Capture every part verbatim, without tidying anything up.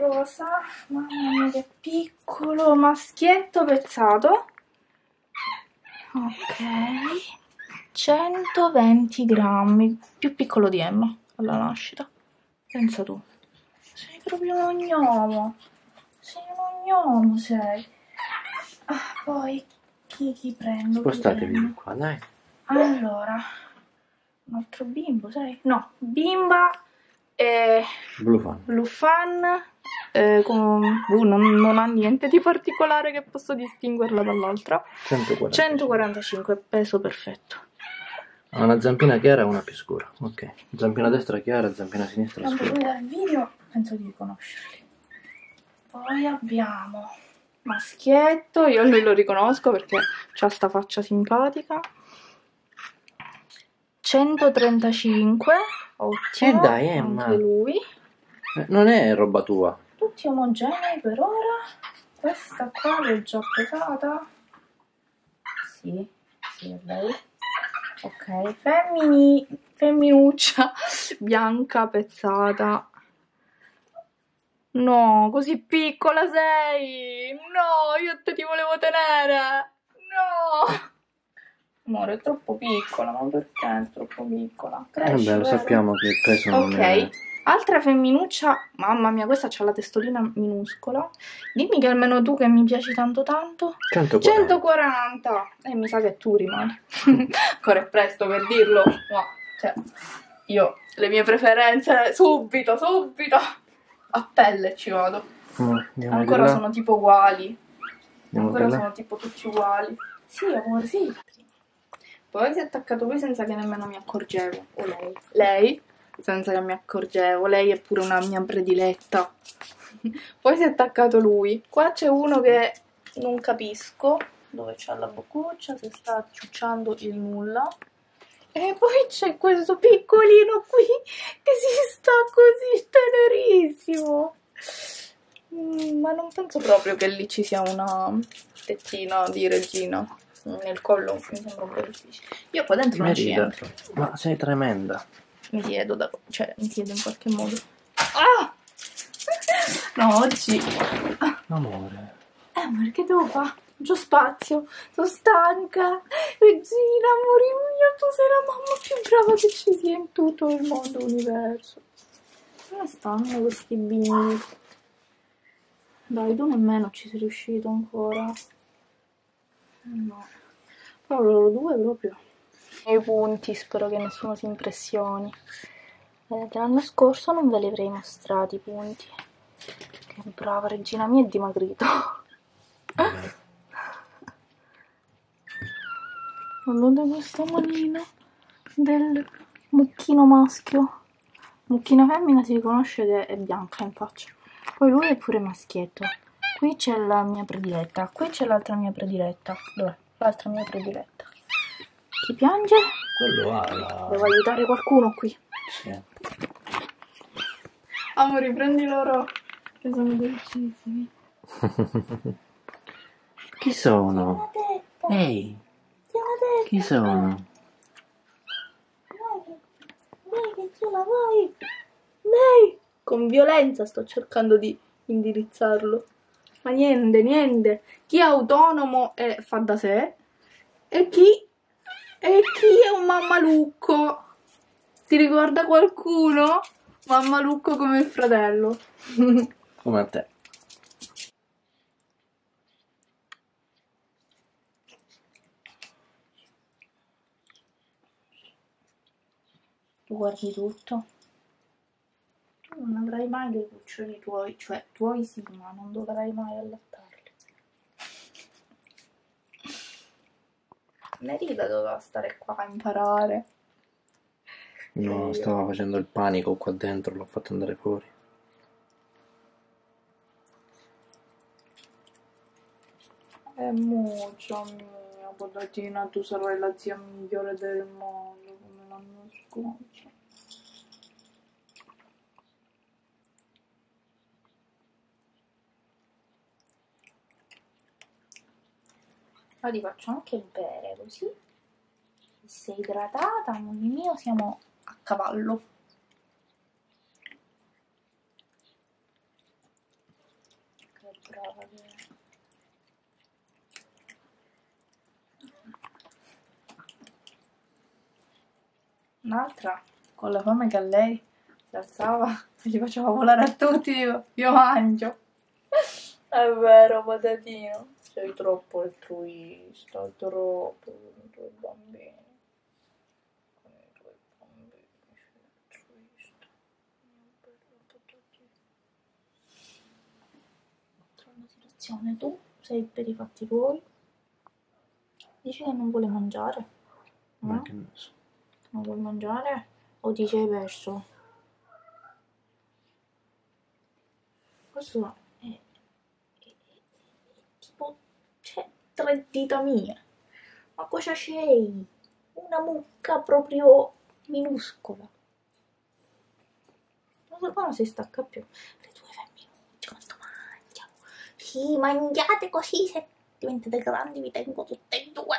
rosa, mamma mia che piccolo, maschietto pezzato. Ok, centoventi grammi, più piccolo di Emma alla nascita. Pensa tu, sei proprio un gnomo, sei un gnomo, sei. Ah, poi chi, chi prendo? Spostatevi chi qua, dai. Allora, un altro bimbo, sai? No, bimba e Blue Fan. Blue Fan. Eh, con, uh, non, non ha niente di particolare che posso distinguerla dall'altra. centoquarantacinque. centoquarantacinque, peso perfetto. Ha una zampina chiara e una più scura. Ok. Zampina destra chiara, zampina sinistra Quando scura. voi dal video penso di riconoscerli. Poi abbiamo maschietto, io lui lo riconosco perché ha sta faccia simpatica. centotrentacinque, ottimo. E dai, Emma. Anche lui. Eh, non è roba tua. Tutti omogenei per ora. Questa qua l'ho già pesata. Sì, sì, è lei. Ok, femmini, femminuccia bianca pezzata. No, così piccola sei. No, io te ti volevo tenere. No. Amore, è troppo piccola, ma perché è troppo piccola? Cresci, Vabbè, lo vero? sappiamo che il peso non Ok, è... altra femminuccia. Mamma mia, questa c'ha la testolina minuscola. Dimmi che almeno tu che mi piaci tanto tanto. centoquaranta. centoquaranta. E mi sa che tu rimani. Ancora è presto per dirlo. No, cioè, io le mie preferenze subito, subito. A pelle ci vado. Mm, andiamo Ancora di là. sono tipo uguali. Andiamo Ancora di là. sono tipo tutti uguali. Sì, amore, sì. Poi si è attaccato lui senza che nemmeno mi accorgevo. O lei. Lei, senza che mi accorgevo. Lei è pure una mia prediletta. Poi si è attaccato lui. Qua c'è uno che non capisco dove c'ha la boccuccia, si sta ciucciando il nulla. E poi c'è questo piccolino qui che si sta così tenerissimo. Mm, ma non penso proprio che lì ci sia una tettina di regina. Nel collo mi sembra un po' difficile. Io qua dentro non ci Merida, entro. ma sei tremenda. Mi siedo da... cioè mi siedo in qualche modo. Ah! No, oggi... Ah. Amore. Eh, ma perché devo fare? C'ho spazio, sono stanca. Regina, amore mio, tu sei la mamma più brava che ci sia in tutto il mondo universo. Come stanno questi bimbi? Dai, tu nemmeno ci sei riuscito ancora. No. Però loro due proprio. I punti, spero che nessuno si impressioni. Vedete, l'anno scorso non ve li avrei mostrati i punti. Che brava, regina mia, è dimagrito. Guardate questa manina del mucchino maschio. Mucchino femmina si riconosce che è bianca in faccia. Poi lui è pure maschietto. Qui c'è la mia prediletta. Qui c'è l'altra mia prediletta. Dov'è? L'altra mia prediletta. Chi piange? Quello ha la... Devo aiutare qualcuno qui. Sì. Amore, prendi loro. Che sono dolcissimi. Chi sono? Ehi, chi sono? Vai che ce la vuoi? Lei! Con violenza sto cercando di indirizzarlo. Ma niente, niente. Chi è autonomo e fa da sé. E chi... E chi è un mammalucco? Ti ricorda qualcuno? Mammalucco come il fratello. Come a te. Tu guardi tutto. Tu non avrai mai dei cuccioli tuoi, cioè tuoi sì, ma non dovrai mai allattarli. Merida doveva stare qua a imparare. No, stava facendo il panico qua dentro, l'ho fatto andare fuori. È muccia mia, podatina, tu sarai la zia migliore del mondo, come l'anno scorso. Ma ti faccio anche bere così. Se sei idratata, amore mio, siamo a cavallo. un'altra con la fame che a lei si alzava e li faceva volare a tutti, dico, io mangio. È vero, patatino, sei troppo altruista, troppo con i tuoi bambini. Con i tuoi bambini sei altruista. Mio bello patatino. Altra situazione, tu sei per i fatti tuoi. Dici che non vuole mangiare? Ma No? che ne so. Non vuoi mangiare? O ti sei perso? Questo è, è, è, è tipo, c'è tre dita mie. Ma cosa c'hai? Una mucca proprio minuscola. Non so come si stacca più. Le due femminucce quanto mangiano. Sì, mangiate così, se diventate grandi vi tengo tutte e due.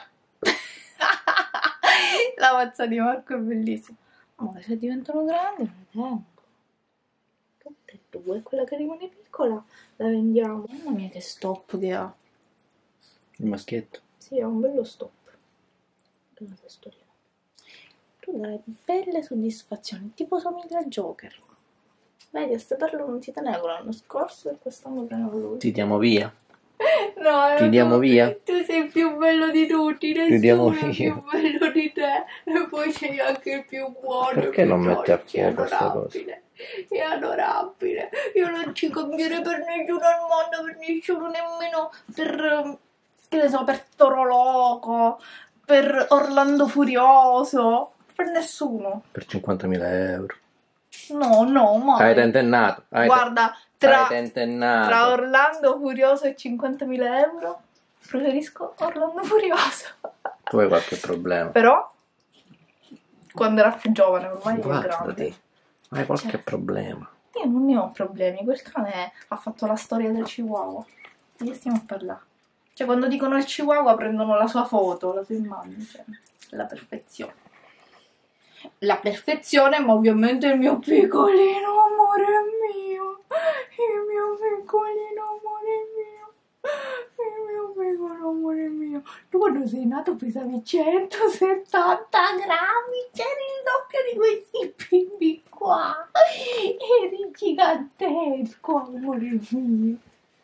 La faccia di Marco è bellissima. Ma se diventano grandi non le tengo. Tutte e due. Quella che rimane piccola la vendiamo. Mamma mia che stop che ha. Il maschietto. Sì, ha un bello stop. Una testolina. Tu dai belle soddisfazioni, tipo somiglia a Joker. Vedi, a saperlo non ti tenevo l'anno scorso e quest'anno tenevo lui. Ti diamo via. No, Ti diamo tu, via. tu sei il più bello di tutti, Ti diamo nessuno è via. più bello di te. E poi sei anche il più buono. Perché non metti a dolce, fuoco questa cosa? adorabile. È adorabile. Io non ci cambierei per nessuno al mondo, per nessuno, nemmeno per, che ne so, per Toro Loco, per Orlando Furioso, per nessuno. Per cinquantamila euro. No, no, ma Hai tentennato. Hai guarda, tra, Hai tentennato. tra Orlando Furioso e cinquantamila euro preferisco Orlando Furioso. Tu hai qualche problema. Però quando era più giovane, ormai è grande. Guardati. Hai qualche Cioè, problema. io non ne ho problemi, quel cane ha fatto la storia del Chihuahua. Di che stiamo a parlare? Cioè, quando dicono il Chihuahua prendono la sua foto, la sua immagine, cioè, la perfezione. La perfezione, ma ovviamente il mio piccolino amore mio. Il mio piccolino amore mio. Il mio piccolo amore mio. Tu quando sei nato pesavi centosettanta grammi, c'eri il doppio di questi bimbi qua. Eri gigantesco, amore mio.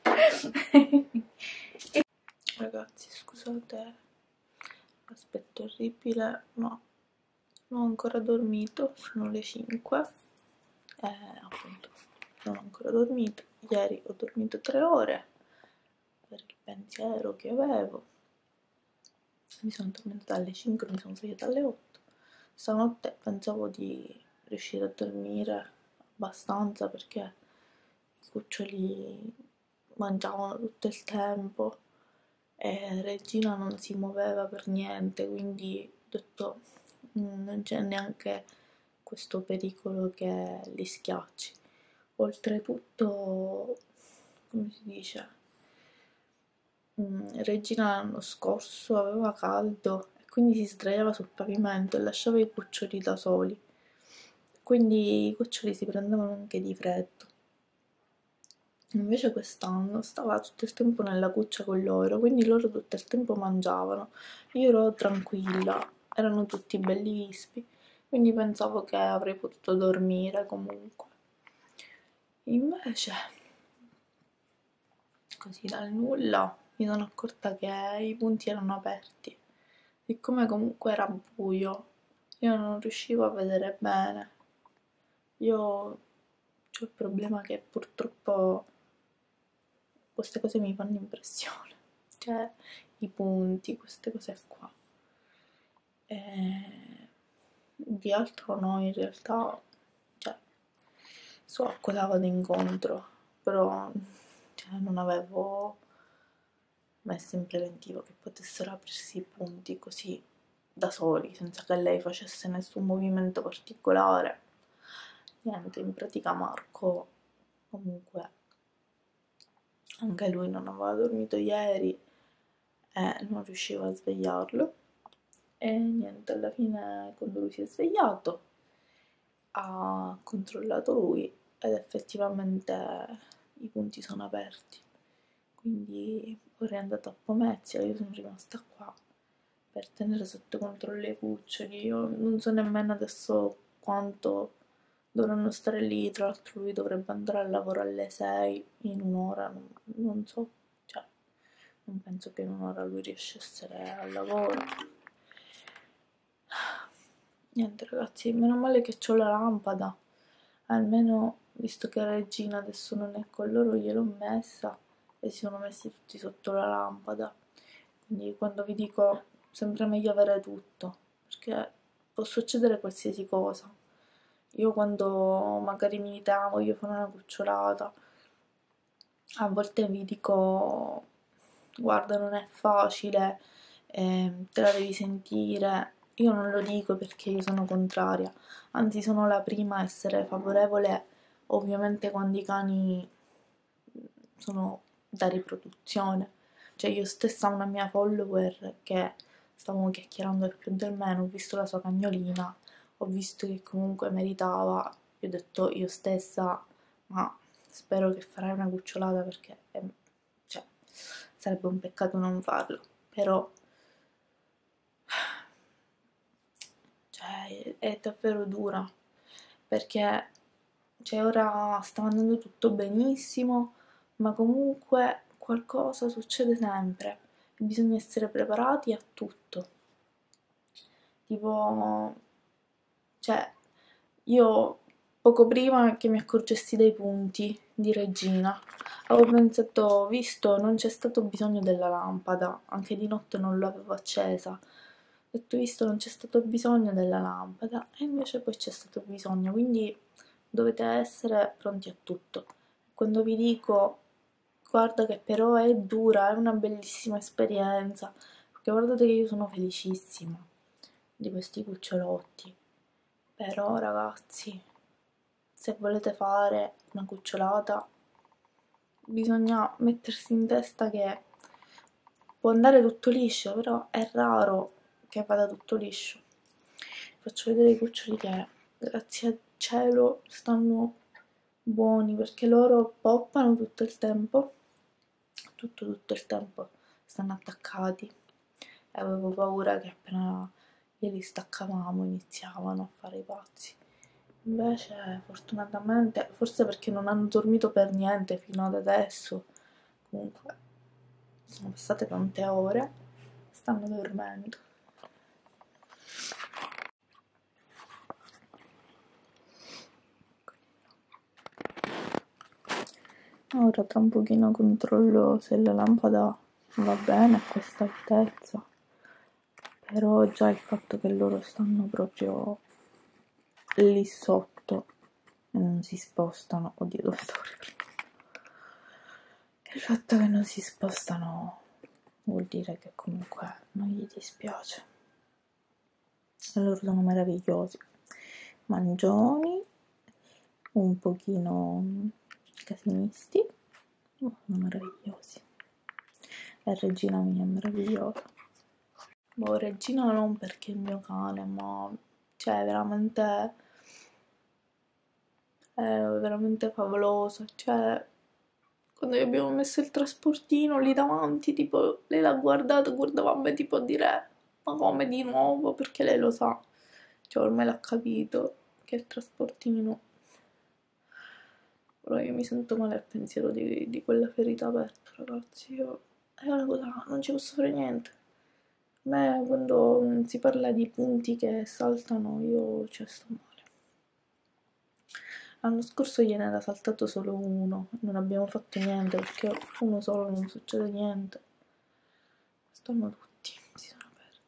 Ragazzi, scusate l'aspetto orribile, ma non ho ancora dormito, sono le cinque, eh, appunto, non ho ancora dormito. Ieri ho dormito tre ore per il pensiero che avevo, mi sono addormentata alle cinque, mi sono svegliata alle otto. Stanotte pensavo di riuscire a dormire abbastanza perché i cuccioli mangiavano tutto il tempo e Regina non si muoveva per niente, quindi ho detto non c'è neanche questo pericolo che li schiacci. Oltretutto, come si dice, Regina l'anno scorso aveva caldo e quindi si sdraiava sul pavimento e lasciava i cuccioli da soli, quindi i cuccioli si prendevano anche di freddo. Invece quest'anno stava tutto il tempo nella cuccia con loro, quindi loro tutto il tempo mangiavano. Io ero tranquilla, erano tutti belli vispi, quindi pensavo che avrei potuto dormire comunque. Invece, così dal nulla, mi sono accorta che i punti erano aperti. Siccome comunque era buio, io non riuscivo a vedere bene. Io ho il problema che purtroppo queste cose mi fanno impressione, cioè i punti, queste cose qua. E di altro no, in realtà, cioè, so a cosa vado incontro, però cioè, non avevo messo in preventivo che potessero aprirsi i punti così da soli, senza che lei facesse nessun movimento particolare. Niente, in pratica Marco comunque anche lui non aveva dormito ieri e non riusciva a svegliarlo, e niente, alla fine quando lui si è svegliato ha controllato lui ed effettivamente i punti sono aperti, quindi ora è andato a Pomezia, io sono rimasta qua per tenere sotto controllo i cuccioli. Io non so nemmeno adesso quanto dovranno stare lì, tra l'altro lui dovrebbe andare al lavoro alle sei, in un'ora, non, non so, cioè, non penso che in un'ora lui riesca a essere al lavoro. Niente ragazzi, meno male che c'ho la lampada, almeno visto che Regina adesso non è con loro gliel'ho messa e si sono messi tutti sotto la lampada, quindi quando vi dico sempre meglio avere tutto, perché può succedere qualsiasi cosa. Io quando magari mi dite ah, voglio fare una cucciolata, a volte vi dico guarda non è facile, eh, te la devi sentire. Io non lo dico perché io sono contraria, anzi sono la prima a essere favorevole ovviamente quando i cani sono da riproduzione. Cioè io stessa ho una mia follower che stavamo chiacchierando del più del meno, ho visto la sua cagnolina, ho visto che comunque meritava, gli ho detto io stessa ma spero che farai una cucciolata perché è, cioè, sarebbe un peccato non farlo, però cioè, è davvero dura perché cioè, ora sta andando tutto benissimo, ma comunque qualcosa succede sempre e bisogna essere preparati a tutto. Tipo, cioè, io poco prima che mi accorgessi dei punti di Regina, avevo pensato, visto, non c'è stato bisogno della lampada, anche di notte non l'avevo accesa. Ho detto, visto, non c'è stato bisogno della lampada, e invece poi c'è stato bisogno, quindi dovete essere pronti a tutto. Quando vi dico, guarda che però è dura, è una bellissima esperienza, perché guardate che io sono felicissima di questi cucciolotti. Però ragazzi, se volete fare una cucciolata, bisogna mettersi in testa che può andare tutto liscio, però è raro che vada tutto liscio. Faccio vedere i cuccioli che, grazie al cielo, stanno buoni, perché loro poppano tutto il tempo, tutto tutto il tempo stanno attaccati. E avevo paura che appena glieli staccavamo iniziavano a fare i pazzi. Invece, fortunatamente, forse perché non hanno dormito per niente fino ad adesso, comunque sono passate tante ore, stanno dormendo. Ora tra un pochino controllo se la lampada va bene a questa altezza, però già il fatto che loro stanno proprio lì sotto e non si spostano, oddio dove stavo riprendendo, il fatto che non si spostano vuol dire che comunque non gli dispiace. E loro sono meravigliosi, mangioni, un pochino casinisti, ma sono meravigliosi. E Regina mia è meravigliosa. Boh, Regina non perché è il mio cane, ma cioè veramente è veramente favolosa. Cioè, quando gli abbiamo messo il trasportino lì davanti, tipo, lei l'ha guardato, guardava me tipo a dire ma come di nuovo? Perché lei lo sa, cioè ormai l'ha capito che è il trasportino. Però io mi sento male al pensiero di, di quella ferita aperta, ragazzi. Io è una cosa, non ci posso fare niente. A me quando mm, si parla di punti che saltano, io ci sto male. L'anno scorso gliene era saltato solo uno, non abbiamo fatto niente perché uno solo non succede niente. Quest'anno tutti si sono aperti.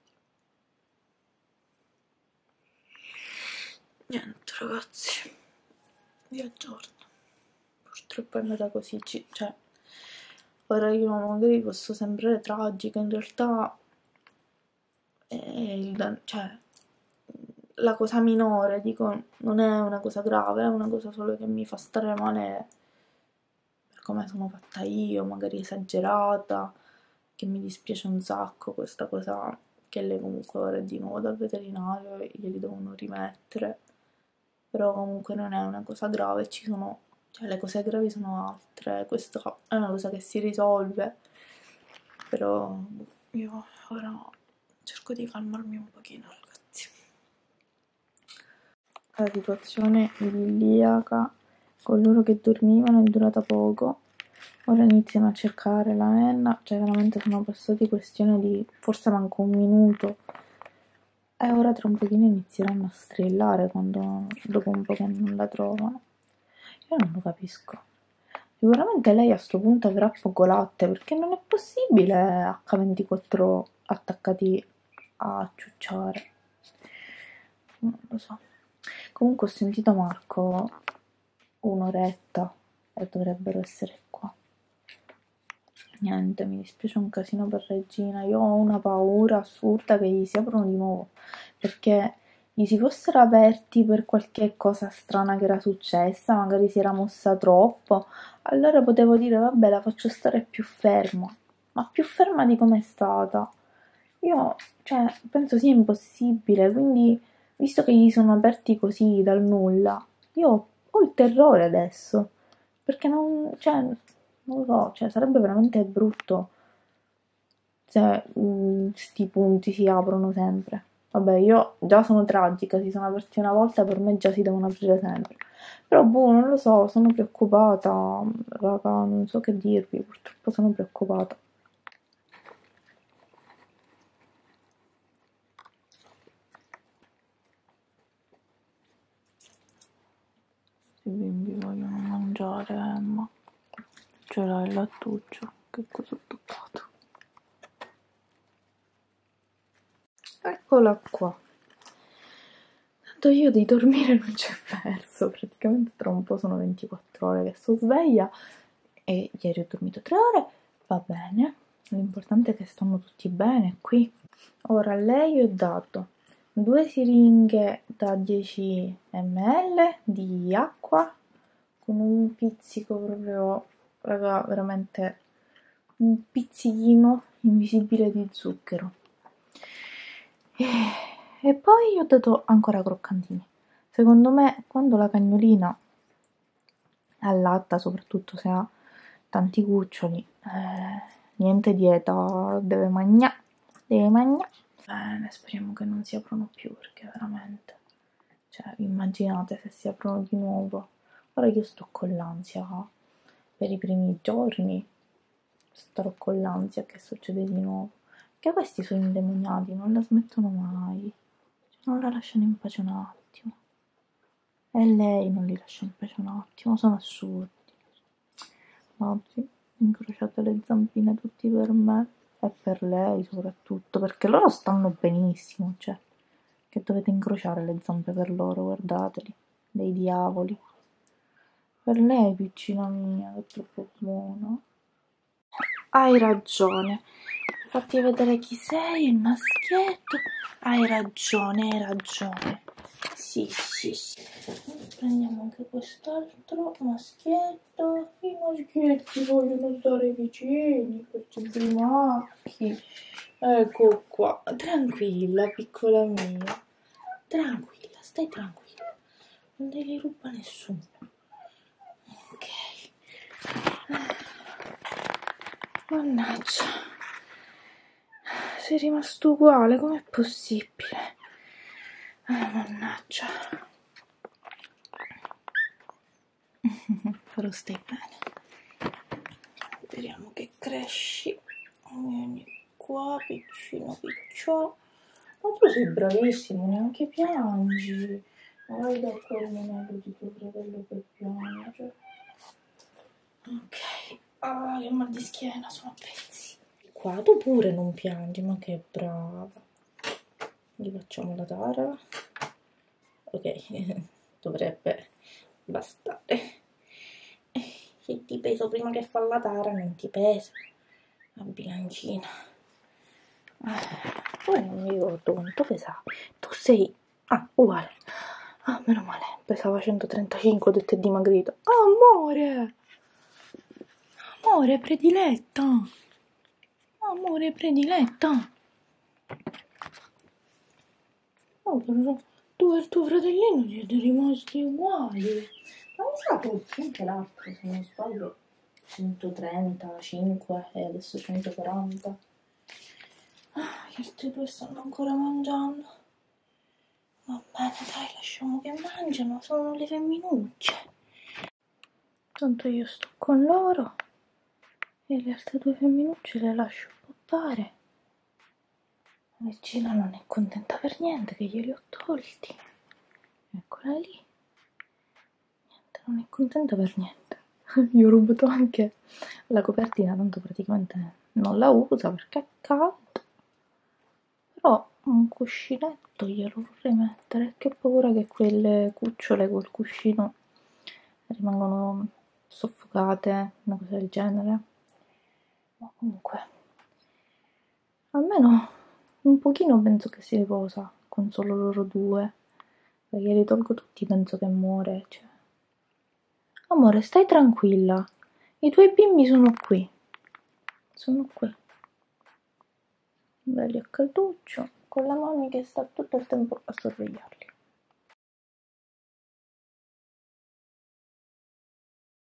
Niente ragazzi, vi aggiorno. Purtroppo è andata così, cioè ora io magari posso sembrare tragica, in realtà è il, cioè, la cosa minore, dico, non è una cosa grave, è una cosa solo che mi fa stare male per come sono fatta io, magari esagerata, che mi dispiace un sacco questa cosa che lei comunque ora è di nuovo dal veterinario e glieli devono rimettere, però comunque non è una cosa grave, ci sono, cioè le cose gravi sono altre, questa è una cosa che si risolve, però io ora cerco di calmarmi un pochino, ragazzi. La situazione idilliaca con loro che dormivano è durata poco. Ora iniziano a cercare la nenna, cioè veramente sono passati questione di forse manco un minuto. E ora tra un pochino inizieranno a strillare quando, dopo un po' che non la trovano. Io non lo capisco. Sicuramente lei a sto punto avrà poco latte, perché non è possibile acca ventiquattro attaccati a ciucciare. Non lo so. Comunque ho sentito Marco un'oretta e dovrebbero essere qua. Niente, mi dispiace un casino per Regina. Io ho una paura assurda che gli si aprono di nuovo, perché gli si fossero aperti per qualche cosa strana che era successa, magari si era mossa troppo, allora potevo dire vabbè, la faccio stare più ferma, ma più ferma di come è stata. Io, cioè, penso sia impossibile, quindi, visto che gli sono aperti così dal nulla, io ho il terrore adesso, perché non, cioè, non lo so, cioè, sarebbe veramente brutto se mm, sti punti si aprono sempre. Vabbè, io già sono tragica, si sono aperti una volta, per me già si devono aprire sempre. Però, boh, non lo so, sono preoccupata, raga, non so che dirvi, purtroppo sono preoccupata. I bimbi vogliono mangiare, Emma. Ce l'ha il lattuccio, che cosa ho toccato? Eccola qua. Tanto io di dormire non c'è verso, praticamente tra un po' sono ventiquattro ore che sto sveglia e ieri ho dormito tre ore, va bene, l'importante è che stanno tutti bene qui. Ora a lei ho dato due siringhe da dieci millilitri di acqua con un pizzico proprio, raga, veramente un pizzichino invisibile di zucchero. E, e poi ho dato ancora croccantini. Secondo me, quando la cagnolina allatta, soprattutto se ha tanti cuccioli, eh, niente dieta, deve mangiare, deve mangiare. Bene, speriamo che non si aprono più, perché veramente, cioè, immaginate se si aprono di nuovo. Ora io sto con l'ansia per i primi giorni, starò con l'ansia che succede di nuovo, perché questi sono indemoniati, non la smettono mai, non la lasciano in pace un attimo, e lei non li lascia in pace un attimo, sono assurdi. Oggi incrociate le zampine tutti per me e per lei soprattutto, perché loro stanno benissimo, cioè, che dovete incrociare le zampe per loro, guardateli, dei diavoli. Per lei, piccina mia, è troppo buona. Hai ragione. Fatti vedere chi sei, il maschietto. Hai ragione, hai ragione. Sì, sì, sì. Prendiamo anche quest'altro maschietto. I maschietti vogliono stare vicini, questi primacchi. Ecco qua. Tranquilla, piccola mia. Tranquilla, stai tranquilla. Non te li ruba nessuno. Ok. Mannaggia, sei rimasto uguale, com'è possibile? Ah, mannaggia. Però stai bene. Speriamo che cresci. Vieni qua, piccino picciò. Ma tu sei bravissimo, neanche piangi. Vai da quel monello di tuo fratello che piange. Ok. Ah, che mal di schiena, sono a pezzi. Qua tu pure non piangi, ma che brava. Gli facciamo la tara. Ok, dovrebbe bastare. Se ti peso prima che fa la tara, non ti pesa. La bilancina. Ah, poi non mi ricordo quanto pesava. Tu sei... Ah, uguale. Ah, meno male. Pesava centotrentacinque, ho detto è dimagrito. Oh, amore! Amore prediletta. Amore prediletta. Oh, però tu e il tuo fratellino siete rimasti uguali. Ma mi sa che anche l'altro, se non sbaglio, centotrentacinque e adesso centoquaranta. Ah, Questi due stanno ancora mangiando. Va bene, dai, lasciamo che mangiano, sono le femminucce. Tanto io sto con loro e le altre due femminucce le lascio buttare. La vicina non è contenta per niente che glieli ho tolti. Eccola lì. Niente, non è contenta per niente. Io ho rubato anche la copertina, tanto praticamente non la usa perché è caldo. Però un cuscinetto glielo vorrei mettere. Che paura che quelle cucciole col cuscino rimangono soffocate, una cosa del genere. Ma comunque, almeno un pochino penso che si riposa con solo loro due. Perché glieli tolgo tutti, penso che muore. Cioè. Amore, stai tranquilla. I tuoi bimbi sono qui. Sono qui. Belli a calduccio, con la mamma che sta tutto il tempo a sorvegliarli.